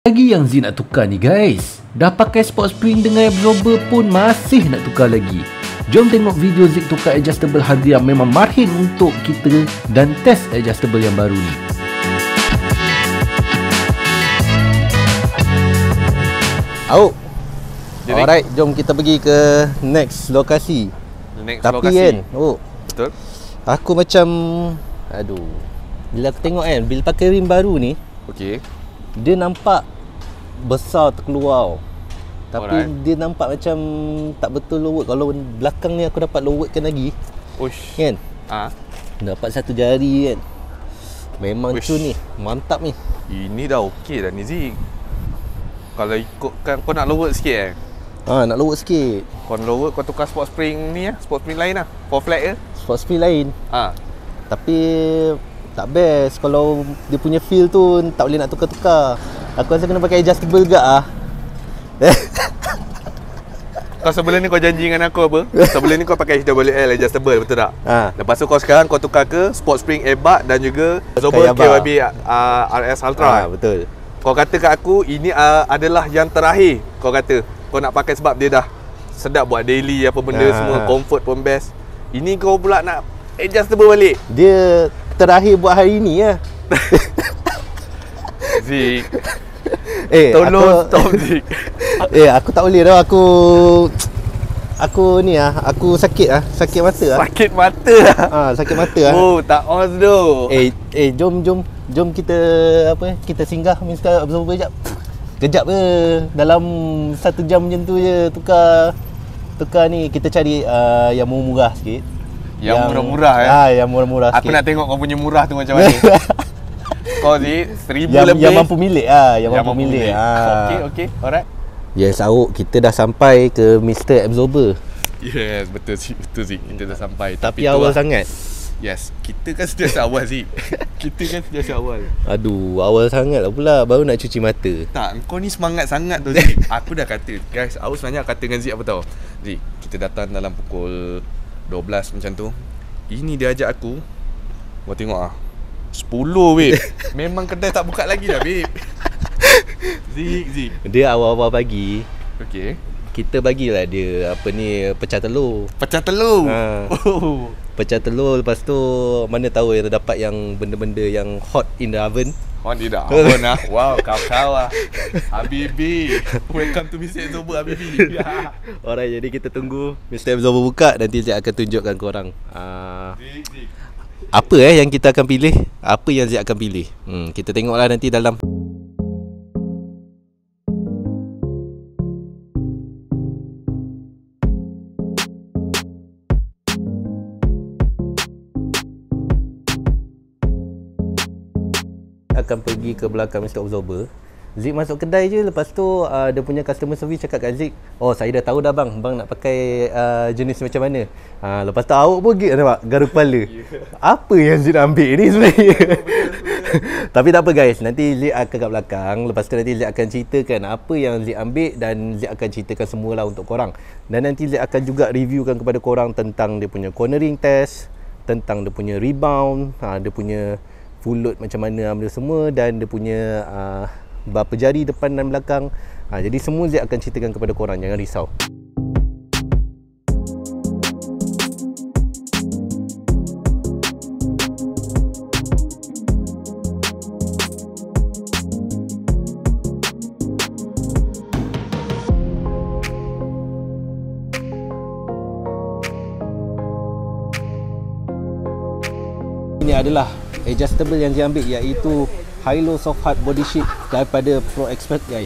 Lagi yang Z nak tukar ni guys. Dah pakai sport spring dengan absorber pun masih nak tukar lagi. Jom tengok video Z tukar adjustable harga yang memang marhin untuk kita dan test adjustable yang baru ni. Au. Alright, jom kita pergi ke next lokasi. Tapi kan, betul. aku macam bila aku tengok kan, bila pakai rim baru ni, okey, dia nampak besar terkeluar. Tapi dia nampak macam tak betul low work. Kalau belakang ni aku dapat low work kan lagi. Uish. Kan? Dapat satu jari kan. Memang tu ni, mantap ni. Ini dah okey dah ni Zik. Kalau ikutkan kau nak low work sikit nak low work sikit. Kau low work, kau tukar sport spring ni sport spring lain for flat ke? Sport spring lain. Tapi tak best kalau dia punya feel tu tak boleh nak tukar-tukar. Aku rasa kena pakai adjustable juga Kau sebelum ni kau janji dengan aku apa? Sebelum ni kau pakai HWL adjustable, betul tak? Lepas tu kau sekarang kau tukar ke sport spring airbag dan juga absorber KYB RS Ultra. Betul. Kau kata kat aku ini adalah yang terakhir. Kau kata kau nak pakai sebab dia dah sedap buat daily apa benda semua, comfort pun best. Ini kau pula nak adjustable balik. Dia terakhir buat hari ni Zik. Tolong stop Zik. Aku tak boleh dah. Aku ni aku sakit sakit mata Sakit mata sakit mata Oh, tak on tu. Jom kita kita singgah Mr. Absorber kejap ke. Dalam 1 jam macam tu je tukar ni. Kita cari yang murah sikit. Yang murah-murah yang murah-murah sikit. Aku nak tengok kau punya murah tu macam mana. Kau ni 1000 lebih. Yang mampu milik yang mampu milik. Okey, alright. Yes, Auk, kita dah sampai ke Mr. Absorber. Yes, betul Zik. Kita dah sampai. Tapi awal sangat. Yes, kita kan sentiasa awal Zik. Aduh, awal sangat lah pula. Baru nak cuci mata. Tak, kau ni semangat sangat tu Zik. Aku dah kata, guys, aku sebenarnya kata dengan Zik apa tahu? Zik, kita datang dalam pukul 12 macam tu. Ini dia ajak aku. Kau tengok 10 babe. Memang kedai tak buka lagi dah babe. Zik. Dia awal-awal pagi. Okey. Kita bagilah dia pecah telur. Pecah telur. Pecah telur, lepas tu mana tahu yang dapat yang benda-benda yang hot in the oven. Hot in the oven Wow, kau Habibi. Welcome to Mr. Absorber Habibi. Alright, jadi kita tunggu Mr. Absorber buka. Nanti saya akan tunjukkan korang apa yang kita akan pilih. Apa yang Zia akan pilih. Kita tengoklah nanti dalam. Akan pergi ke belakang Mr. Absorber. Zik masuk kedai je. Lepas tu dia punya customer service cakap kat Zik, saya dah tahu dah bang nak pakai jenis macam mana. Lepas tu awak pun nampak garu kepala. Apa yang Zik nak ambil ni sebenarnya? Tapi tak apa guys, nanti Zik akan kat belakang. Lepas tu nanti Zik akan ceritakan apa yang Zik ambil, dan Zik akan ceritakan semualah untuk korang. Dan nanti Zik akan juga reviewkan kepada korang tentang dia punya cornering test, tentang dia punya rebound, dia punya full load macam mana benda semua, dan dia punya berapa jari depan dan belakang. Jadi semua Zik akan ceritakan kepada korang, jangan risau. Ini adalah adjustable yang dia ambil, iaitu Hilo Soft Hard Body Sheet daripada Pro Expert guys.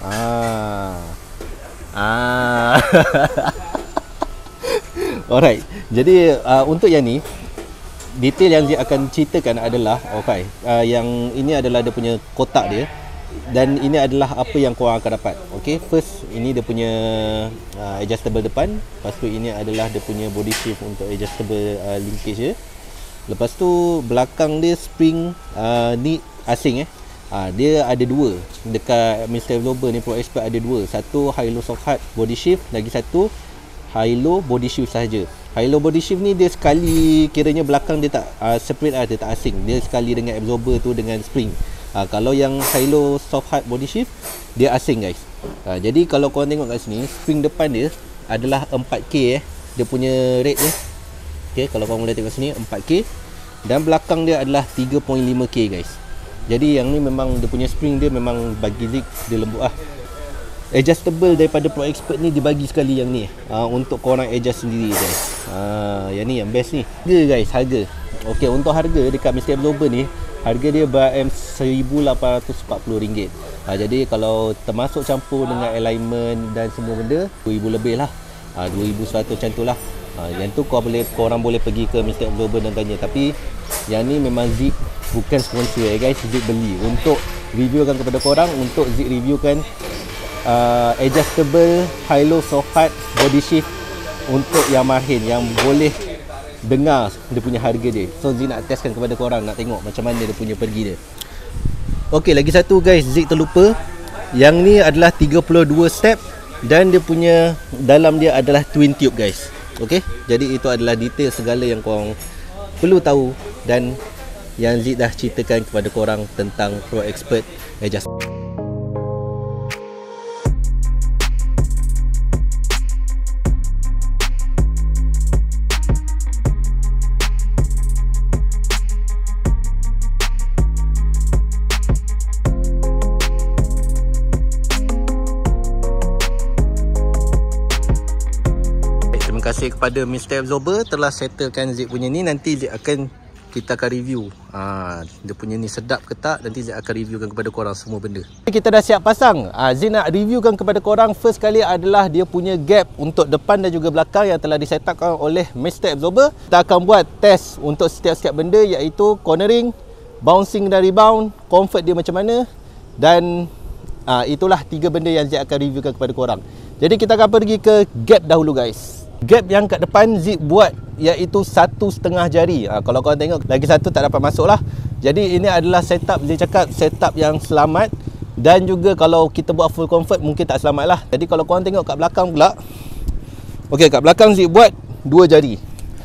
Alright. Jadi untuk yang ni, detail yang dia akan ceritakan adalah yang ini adalah dia punya kotak dia, dan ini adalah apa yang korang akan dapat. Okay, first ini dia punya adjustable depan. Lepas tu ini adalah dia punya body shift untuk adjustable linkage dia. Lepas tu belakang dia spring ni asing dia ada 2 dekat Mr. Absorber ni. Pro Expert ada 2. Satu Hilo Soft Hard Body Shift, lagi satu Hilo Body Shift sahaja. Hilo Body Shift ni dia sekali, kiranya belakang dia tak separate dia tak asing. Dia sekali dengan absorber tu dengan spring. Kalau yang Hilo soft hard body shift, dia asing guys. Jadi kalau korang tengok kat sini, spring depan dia adalah 4K dia punya rate dia. Okay, kalau korang boleh tengok sini 4K, dan belakang dia adalah 3.5K guys. Jadi yang ni memang dia punya spring dia memang bagi Zik dia lembut adjustable daripada Pro Expert ni dibagi sekali yang ni untuk korang adjust sendiri guys. Yang ni yang best ni. Harga guys, harga. Okey, untuk harga dekat Mr. Absorber ni, harga dia BM RM1,840. Jadi kalau termasuk campur dengan alignment dan semua benda, RM2,000 lebih lah. RM2,100 macam tu lah. Yang tu korang boleh pergi ke Mr. Absorber dan tanya. Tapi yang ni memang Zik bukan sponsor guys. Zik beli untuk reviewkan kepada korang, untuk Zik reviewkan adjustable Hilo soft hard body shift untuk yang Marhin, yang boleh dengar dia punya harga dia. So Zik nak testkan kepada korang, nak tengok macam mana dia punya pergi dia. Okey, lagi satu guys, Zik terlupa. Yang ni adalah 32 step dan dia punya dalam dia adalah twin tube guys. Okey, jadi itu adalah detail segala yang korang perlu tahu dan yang Zik dah ceritakan kepada korang tentang Pro Expert adjustment. Terima kasih kepada Mr. Absorber telah settlekan Zik punya ni. Nanti Zik kita akan review dia punya ni sedap ke tak. Nanti Zik akan reviewkan kepada korang semua benda. Kita dah siap pasang. Zik nak reviewkan kepada korang. First kali adalah dia punya gap untuk depan dan juga belakang yang telah disetupkan oleh Mr. Absorber. Kita akan buat test untuk setiap-setiap benda, iaitu cornering, bouncing dan rebound, comfort dia macam mana. Dan itulah 3 benda yang Zik akan reviewkan kepada korang. Jadi kita akan pergi ke gap dahulu guys. Gap yang kat depan Zik buat iaitu 1,5 jari. Kalau korang tengok, lagi satu tak dapat masuk lah. Jadi ini adalah setup, Zik cakap setup yang selamat. Dan juga kalau kita buat full comfort mungkin tak selamat lah. Jadi kalau korang tengok kat belakang pula, okey, kat belakang Zik buat 2 jari.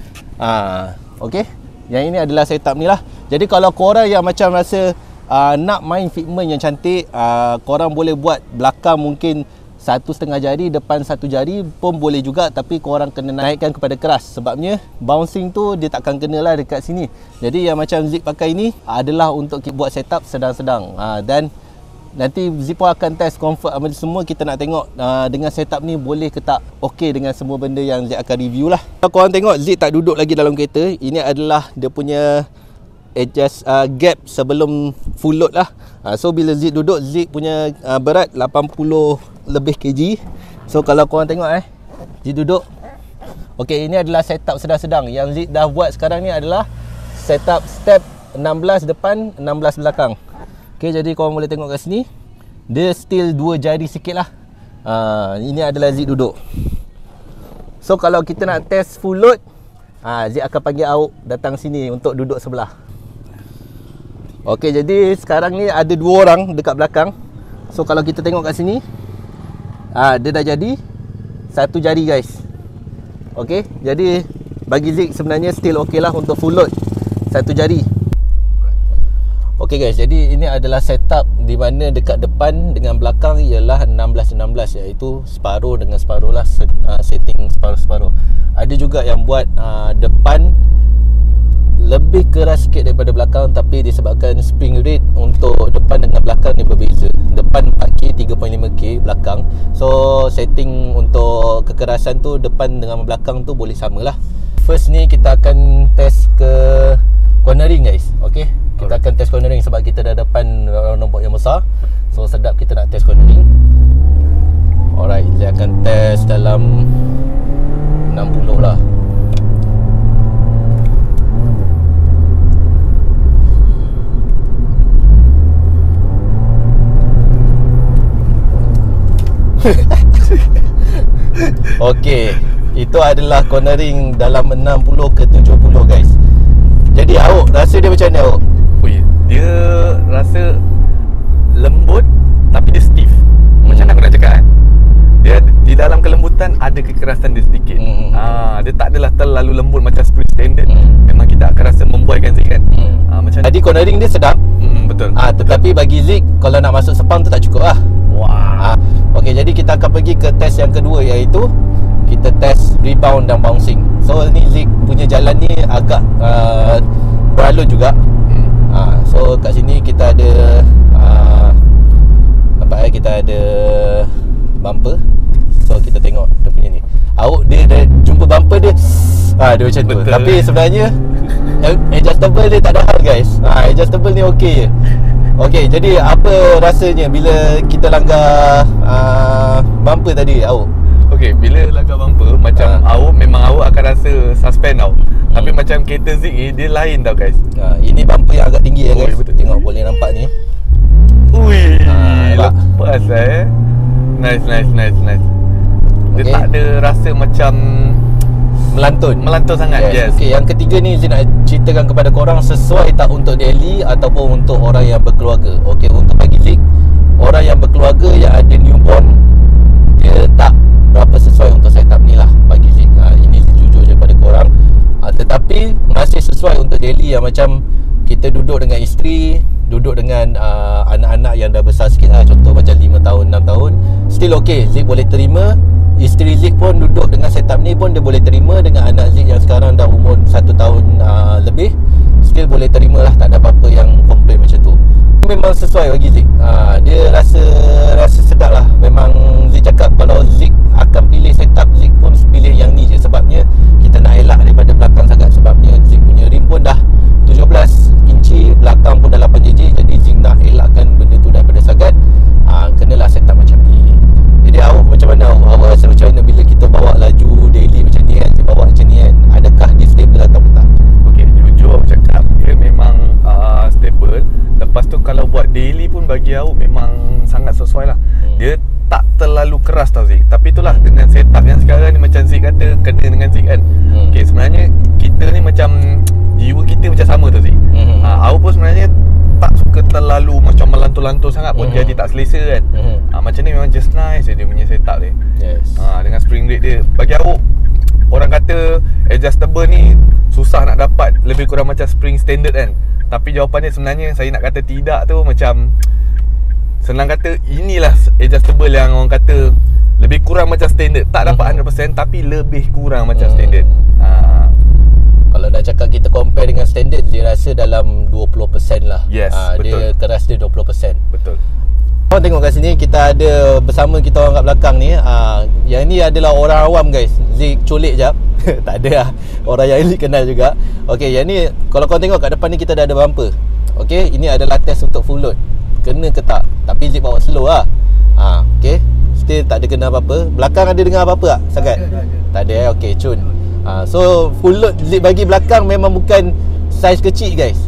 Okey, yang ini adalah setup ni lah. Jadi kalau korang yang macam rasa nak main fitment yang cantik, korang boleh buat belakang mungkin 1,5 jari, depan 1 jari pun boleh juga. Tapi korang kena naikkan kepada keras, sebabnya bouncing tu dia takkan kena lah dekat sini. Jadi yang macam Zik pakai ni adalah untuk buat setup sedang-sedang. Dan nanti Zik pun akan test comfort semua. Kita nak tengok dengan setup ni boleh ke tak okey dengan semua benda yang Zik akan review lah. Kalau korang tengok, Zik tak duduk lagi dalam kereta. Ini adalah dia punya adjust gap sebelum full load lah. So bila Zik duduk, Zik punya berat 80 lebih kg. So kalau korang tengok Zik duduk. Okey, ini adalah setup sedang-sedang. Yang Zik dah buat sekarang ni adalah setup step 16 depan, 16 belakang. Okey, jadi korang boleh tengok kat sini, dia still 2 jari sikit lah. Ini adalah Zik duduk. So kalau kita nak test full load, Zik akan panggil Auk datang sini untuk duduk sebelah. Okey, jadi sekarang ni ada 2 orang dekat belakang. So kalau kita tengok kat sini, dia dah jadi 1 jari guys. Okey, jadi bagi Zik sebenarnya still okey lah untuk full load 1 jari. Okey guys, jadi ini adalah setup di mana dekat depan dengan belakang ialah 16-16, iaitu separuh dengan separuh lah, setting separuh-separuh. Ada juga yang buat depan lebih keras sikit daripada belakang, tapi disebabkan spring rate untuk depan dengan belakang ni berbeza. Depan 4K, 3.5K belakang. So setting untuk kekerasan tu depan dengan belakang tu boleh samalah. First ni kita akan test ke cornering guys. Okey, kita akan test cornering sebab kita dah depan nombok yang besar. So sedap kita nak test cornering. Alright, saya akan test dalam 60 lah. Okey, itu adalah cornering dalam 60 ke 70 guys. Jadi Auk, rasa dia macam mana Auk? Dia rasa lembut tapi dia stiff. Macam mana aku nak cakap dia di dalam kelembutan ada kekerasan dia sedikit. Dia tak adalah terlalu lembut macam spring standard. Memang kita akan rasa membuaikan sikit kan. Macam jadi cornering dia sedap. betul. Tetapi bagi Zik, kalau nak masuk Sepang tu tak cukup lah. Wah. Okey, jadi kita akan pergi ke test yang kedua, iaitu kita test rebound dan bouncing. So ni Zik punya jalan ni agak beralun juga. So kat sini kita ada nampak kita ada bumper. So kita tengok dia punya ni. Dia dah jumpa bumper dia. Dia macam tu. Betul. Tapi sebenarnya adjustable dia tak ada hal guys. Adjustable ni okey je. Okey, jadi apa rasanya bila kita langgar bumper tadi, Awak? Okey, bila langgar bumper macam memang awak akan rasa suspend tau. Tapi macam kereta Zik ni dia lain tau guys. Ini bumper yang agak tinggi ya guys. Betul. Tengok boleh nampak ni. Ui, nampak? lepas Nice. Dia Okey. tak ada rasa macam melantun sangat. Yes. Okey, yang ketiga ni Zin nak ceritakan kepada korang sesuai tak untuk daily ataupun untuk orang yang berkeluarga. Okey, untuk bagi Zik, orang yang berkeluarga yang ada newborn, dia tak berapa sesuai untuk setup ni lah bagi Zik. Ini jujur je kepada korang. Tetapi masih sesuai untuk daily yang macam kita duduk dengan isteri, duduk dengan anak-anak yang dah besar sikit lah. Contoh macam 5 tahun, 6 tahun, still okay, Zik boleh terima. Isteri Zik pun duduk dengan setup ni pun dia boleh terima. Dengan anak Zik yang sekarang dah umur 1 tahun lebih, still boleh terima lah. Tak ada apa-apa yang komplain macam tu. Memang sesuai bagi Zik. Dia rasa sedap lah. Memang Zik cakap kalau Zik akan pilih setup, Zik pun pilih yang ni je. Sebabnya kita nak elak daripada belakang sangat. Sebabnya Zik punya rim pun dah 17 inci, belakang pun dah 8jj. Jadi Zik nak elakkan benda tu daripada sangat. Kenalah setup macam ni. Jadi awak macam mana? Awak rasa macam mana bila kita bawa laju daily macam ni kan? Dia bawa macam ni kan? Adakah dia stable atau tak? Okey, jujur aku cakap dia memang stable. Lepas tu kalau buat daily pun bagi aku memang sangat sesuai lah. Dia tak terlalu keras tau Zik. Tapi itulah dengan setup yang sekarang ni macam Zik kata, kena dengan Zik kan. Okey, sebenarnya kita ni macam jiwa kita macam sama tau Zik. Aku pun sebenarnya tak suka terlalu macam melantur-lantur sangat pun jadi tak selesa kan. Macam ni memang just nice je dia punya setup dia. Yes. Dengan spring rate dia. Bagi aku, orang kata adjustable ni susah nak dapat, lebih kurang macam spring standard kan. Tapi jawapannya sebenarnya saya nak kata tidak tu macam, senang kata inilah adjustable yang orang kata lebih kurang macam standard. Tak dapat 100% tapi lebih kurang macam standard. Kalau nak cakap kita compare dengan standard, dia rasa dalam 20% lah. Yes, betul. Dia keras dia 20%. Betul. Korang tengok kat sini, kita ada bersama kita orang kat belakang ni. Yang ni adalah orang awam guys. Zik culik jap. Tak ada lah, orang yang Zik kenal juga. Okey, yang ni kalau korang tengok kat depan ni kita dah ada bumper. Okey, ini adalah test untuk full load. Kena ke tak? Tapi Zik bawa slow lah. Okey, still tak ada kena apa-apa. Belakang ada dengar apa-apa tak? Sangat? Tak ada. Okey, cun. So full load Zik bagi belakang memang bukan saiz kecil guys.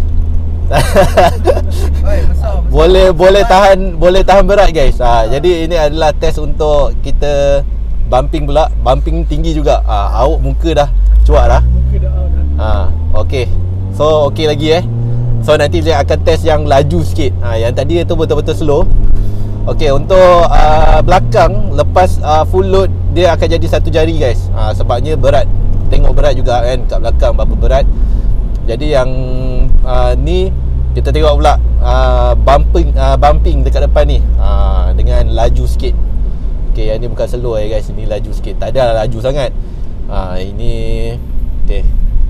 Boleh tahan berat guys. Jadi ini adalah test untuk kita bumping pula. Bumping tinggi juga. Awak muka dah cuak dah. Okey. So okey lagi So nanti saya akan test yang laju sikit. Yang tadi tu betul-betul slow. Okey, untuk belakang lepas full load dia akan jadi satu jari guys. Sebabnya berat. Tengok berat juga kan kat belakang berapa berat. Jadi yang ni kita tengok pula bumping dekat depan ni dengan laju sikit. Okey, yang ni bukan slow guys, ini laju sikit. Tak ada laju sangat. Ini okey.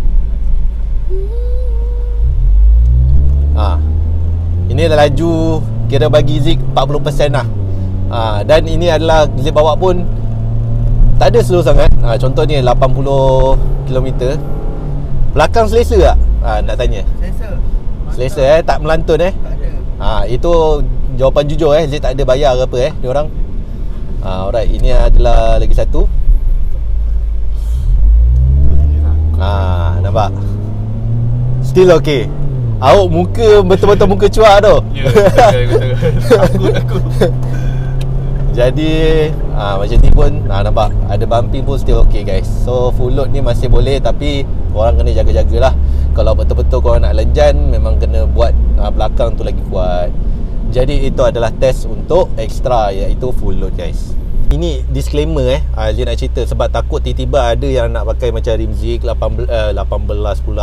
Ini dah laju kira bagi Zik 40% lah. Dan ini adalah Zik bawa pun tak ada slow sangat. Contoh ni 80 km. Belakang selesa tak? Nak tanya. Selesa tak melantun Tak ada. Itu jawapan jujur Zik tak ada bayar ke apa diorang. Alright, ini adalah lagi satu. Nampak? Still okay. Awak muka betul-betul muka cuak tu. Ya, betul. Aku. Jadi macam ni pun nampak ada bumping pun still okay guys. So full load ni masih boleh, tapi korang kena jaga-jagalah. Kalau betul-betul korang nak lenjan, memang kena buat belakang tu lagi kuat. Jadi itu adalah test untuk extra, iaitu full load guys. Ini disclaimer Dia nak cerita sebab takut tiba-tiba ada yang nak pakai macam rim Zik 18 pula,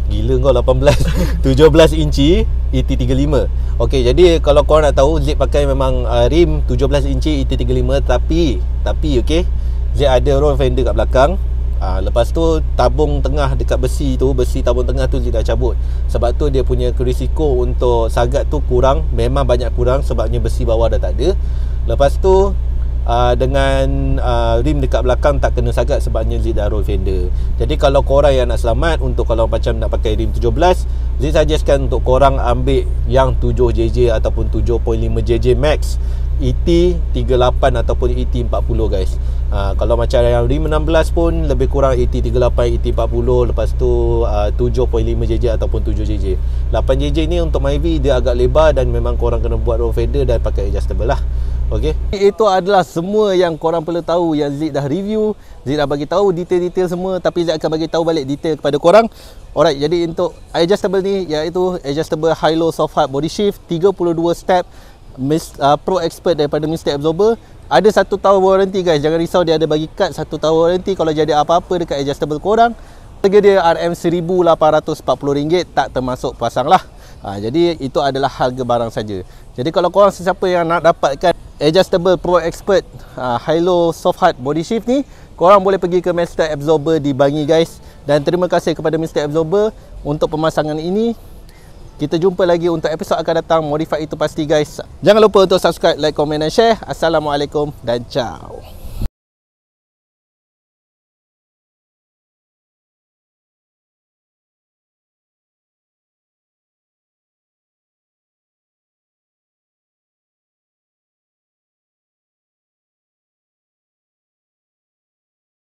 Gila kau 17 inci ET35. Okey, jadi kalau korang nak tahu, Zik pakai memang rim 17 inci ET35, tapi okey, Zik ada roll fender kat belakang. Lepas tu tabung tengah dekat besi tabung tengah tu Zik dah cabut. Sebab tu dia punya risiko untuk sagat tu kurang, memang banyak kurang sebabnya besi bawah dah tak ada. Lepas tu dengan rim dekat belakang tak kena sagat sebabnya Zik dah roll fender. Jadi kalau korang yang nak selamat, untuk kalau macam nak pakai rim 17, Zik suggestkan untuk korang ambil yang 7JJ ataupun 7.5JJ Max ET38 ataupun ET40 guys. Kalau macam yang rim 16 pun lebih kurang ET38, ET40, lepas tu 7.5JJ ataupun 7JJ. 8JJ ni untuk Myvi dia agak lebar dan memang korang kena buat roll fender dan pakai adjustable lah. Okey. Itu adalah semua yang korang perlu tahu yang Zik dah review. Zik dah bagi tahu detail-detail semua, tapi Zik akan bagi tahu balik detail kepada korang. Alright, jadi untuk adjustable ni iaitu adjustable high-low soft hard body shift 32 step Pro Expert daripada Mr. Absorber. Ada 1 tahun warranty guys. Jangan risau, dia ada bagi kad 1 tahun warranty. Kalau jadi apa-apa dekat adjustable korang, harga dia RM1,840, tak termasuk pasang lah. Jadi itu adalah harga barang saja. Jadi kalau korang sesiapa yang nak dapatkan adjustable Pro Expert high-low soft hard body shift ni, korang boleh pergi ke Mr. Absorber di Bangi guys. Dan terima kasih kepada Mr. Absorber untuk pemasangan ini. Kita jumpa lagi untuk episod akan datang. Modify itu pasti guys. Jangan lupa untuk subscribe, like, komen dan share. Assalamualaikum dan ciao.